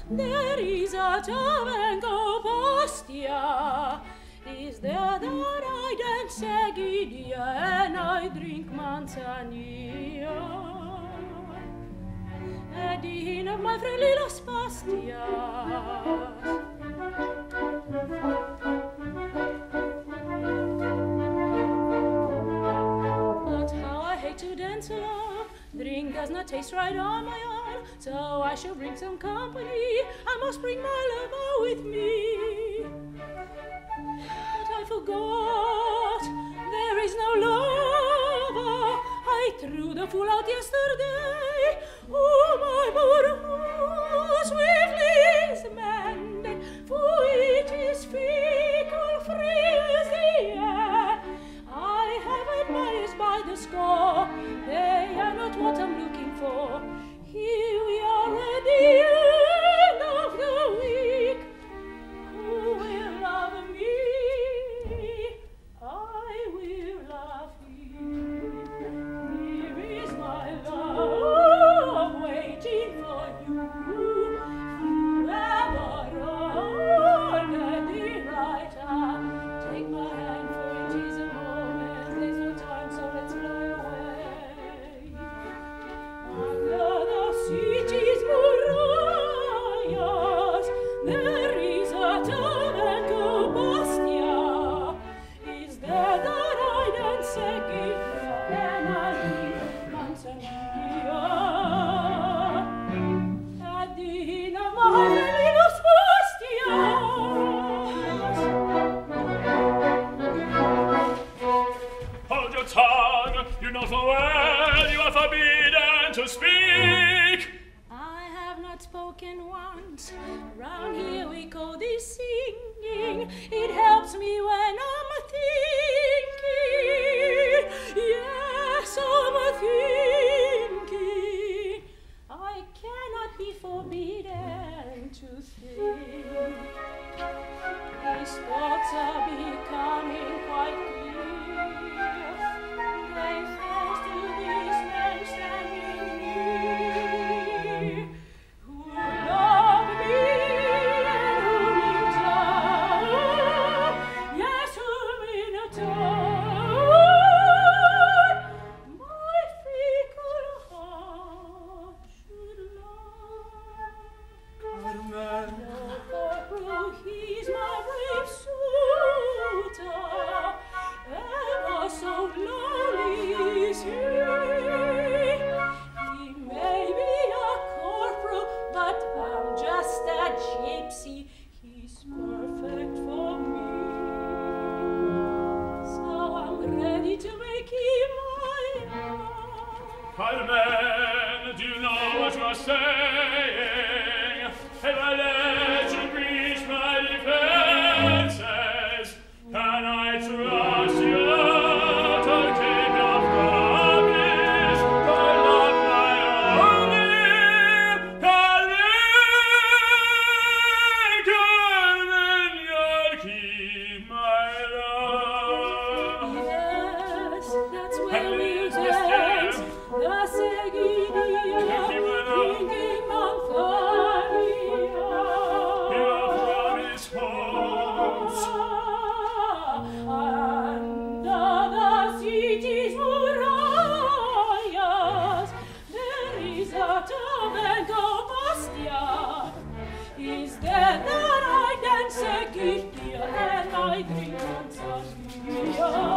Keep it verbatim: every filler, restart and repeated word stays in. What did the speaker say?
there is a Tavengo Bastia. Is there that I dance Egidia and I drink Manzanilla? At the inn of my friend Lilas Bastia. But how I hate to dance alone. Drink does not taste right on my own, so I shall bring some company. I must bring my lover with me. But I forgot, there is no lover. I threw the fool out yesterday. Oh, my poor horse swiftly is mended, for it is fickle, frail as the air. I have admirers by the score, they are not what I'm looking for. Here we are at the end of the week. Who will love me? I will love him. Here is my love waiting for you. Forever already right up. Take my hand, for it is a moment. There's no time, so let's fly away. Under the city's murallas, there is a Tavengo Bastia. Is there that I dance Egidia and I drink Manzanilla? At the inn of my Lilas Bastias. Hold your tongue, you know so well you are forbidden to speak. I have not spoken once. Round here we call this singing. It helps me when I'm thinking. Yes, I'm thinking. I cannot be forbidden to think. These thoughts are becoming quite clear. They face to these men standing near, who love me and who means love, yes, who mean a turn. My fickle heart should love. Carmen, No corporal, he's my brave suitor, ever so lonely is he. He may be a corporal, but I'm just a gypsy. He's perfect for me, so I'm ready to make him my own. Carmen, do you know what you are saying? Have I let you breach my defenses? Can I trust you to keep your promise? I love my only Carmen, Carmen, you'll keep my love. Yes, that's where And we is this dance. time? The Seguidia, Thinking my love. thinking Manzanilla. Your promise holds. Under the city's murallas, there is a Tavengo Bastia. Is there that I dance Egidia and I drink Manzanilla?